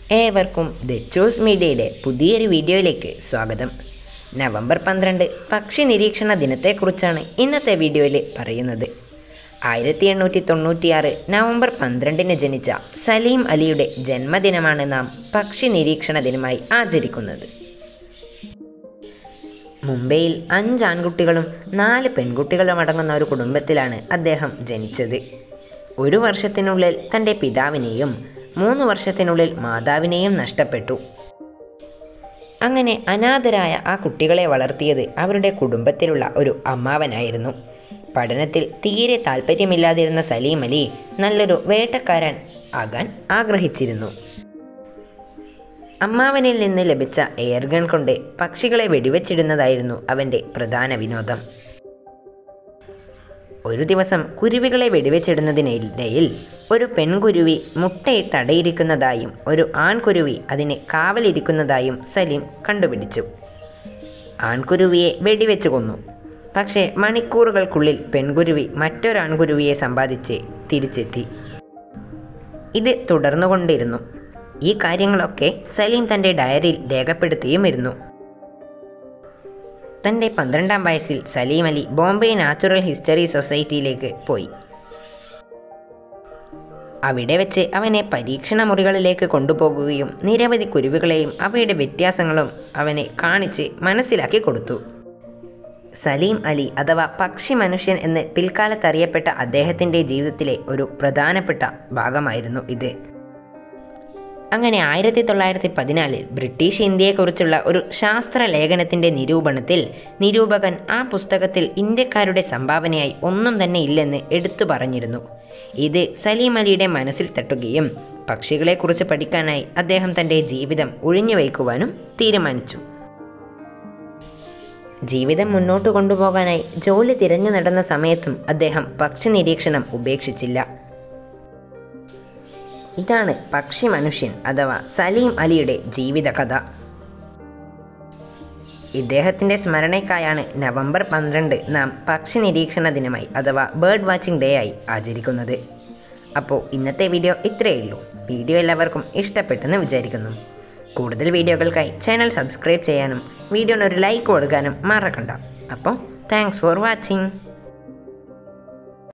ഏവർക്കും the choose മീഡിയയുടെ പുതിയൊരു വീഡിയോയിലേക്ക് സ്വാഗതം. നവംബർ 12 പക്ഷി നിരീക്ഷണ ദിനത്തെക്കുറിച്ചാണ് ഇന്നത്തെ വീഡിയോയിൽ പറയുന്നത്. 1896 നവംബർ 12 ജനിച്ച സലീം അലിയുടെ ജന്മദിനമാണ് നാം പക്ഷി നിരീക്ഷണ ദിനമായി ആചരിക്കുന്നത്. മുംബൈയിൽ 5 ആൺകുട്ടികളും 4 പെൺകുട്ടികളും അടങ്ങുന്ന ഒരു കുടുംബത്തിലാണ് അദ്ദേഹം ജനിച്ചത്. 1 വർഷത്തിനുള്ളിൽ തൻ്റെ പിതാവിനെയും 3 വർഷത്തിനുള്ളിൽ മാതാവിനെയും നഷ്ടപ്പെട്ടു. അങ്ങനെ അനാഥരായ ആ കുട്ടികളെ വളർത്തിയത് അവരുടെ കുടുംബത്തിലുള്ള ഒരു അമ്മാവനായിരുന്നു. പഠനത്തിൽ തീരെ താല്പര്യമില്ലാതിരുന്ന സലീം അലി നല്ലൊരു വേട്ടക്കാരൻ ആകാൻ ആഗ്രഹിച്ചിരുന്നു. അമ്മാവനിൽ നിന്ന് ലഭിച്ച എയർഗൺ കൊണ്ട് പക്ഷികളെ വെടിവെച്ചിടുന്നതായിരുന്നു അവൻ്റെ പ്രധാന വിനോദം. ഒരു ദിവസം കുരുവികളെ വെടിവെച്ചിടുന്നതിനിടയിൽ ഒരു പെൺകുരുവി മുട്ടയിട്ടടയിരിക്കുന്നതായും ഒരു ആൺകുരുവി അതിന് കാവലിരിക്കുന്നതായും സലീം കണ്ടുപിടിച്ചു. ആൺകുരുവിയെ വെടിവെച്ച് കൊന്നു. പക്ഷേ മണിക്കൂറുകൾക്കുള്ളിൽ പെൺകുരുവി മറ്റൊരാൺകുരുവിയെ സമ്പാദിച്ച് തിരിച്ചെത്തി. ഇത് തുടർന്നുകൊണ്ടിരുന്നു. ഈ കാര്യങ്ങളൊക്കെ സലീം തൻ്റെ ഡയറിയിൽ രേഖപ്പെടുത്തിയുമിരുന്നു. തൻ്റെ 12-ാം വയസ്സിൽ സലീം അലി ബോംബെ നാച്ചുറൽ ഹിസ്റ്ററി സൊസൈറ്റിയിലേക്ക് പോയി. അവിടെ വെച്ച് അവനെ പരീക്ഷണ മുറികളിലേക്ക് കൊണ്ടുപോകുകയും നിരവധി കുരുവികളെയും അവയുടെ വ്യത്യാസങ്ങളും അവനെ കാണിച്ച് മനസ്സിലാക്കി കൊടുത്തു. സലീം അലി അഥവാ പക്ഷി മനുഷ്യൻ എന്ന് പിൽക്കാലത്ത് അറിയപ്പെട്ട അദ്ദേഹത്തിൻ്റെ ജീവിതത്തിലെ ഒരു പ്രധാനപ്പെട്ട ഭാഗമായിരുന്നു ഇത്. അങ്ങനെ 1914 ബ്രിട്ടീഷ് ഇന്ത്യയെക്കുറിച്ചുള്ള ഒരു ശാസ്ത്ര ലേഖനത്തിൻ്റെ നിരൂപണത്തിൽ നിരൂപകൻ ആ പുസ്തകത്തിൽ ഇന്ത്യക്കാരുടെ സംഭാവനയായി ഒന്നും തന്നെ ഇല്ലെന്ന് എടുത്തു പറഞ്ഞിരുന്നു. ഇത് സലീം അലിയുടെ മനസ്സിൽ തട്ടുകയും പക്ഷികളെക്കുറിച്ച് പഠിക്കാനായി അദ്ദേഹം തൻ്റെ ജീവിതം ഒഴിഞ്ഞുവയ്ക്കുവാനും തീരുമാനിച്ചു. ജീവിതം മുന്നോട്ട് കൊണ്ടുപോകാനായി ജോലി തിരഞ്ഞു നടന്ന സമയത്തും അദ്ദേഹം പക്ഷി നിരീക്ഷണം ഉപേക്ഷിച്ചില്ല. ഇതാണ് പക്ഷി മനുഷ്യൻ അഥവാ സലീം അലിയുടെ ജീവിതകഥ. ഇദ്ദേഹത്തിൻ്റെ സ്മരണയ്ക്കായാണ് നവംബർ 12 നാം പക്ഷി നിരീക്ഷണ ദിനമായി അഥവാ ബേർഡ് വാച്ചിങ് ഡേ ആയി ആചരിക്കുന്നത്. അപ്പോൾ ഇന്നത്തെ വീഡിയോ ഇത്രയേ ഉള്ളൂ. വീഡിയോ എല്ലാവർക്കും ഇഷ്ടപ്പെട്ടെന്ന് വിചാരിക്കുന്നു. കൂടുതൽ വീഡിയോകൾക്കായി ചാനൽ സബ്സ്ക്രൈബ് ചെയ്യാനും വീഡിയോന് ഒരു ലൈക്ക് കൊടുക്കാനും മറക്കണ്ട. അപ്പോൾ താങ്ക്സ് ഫോർ വാച്ചിങ്.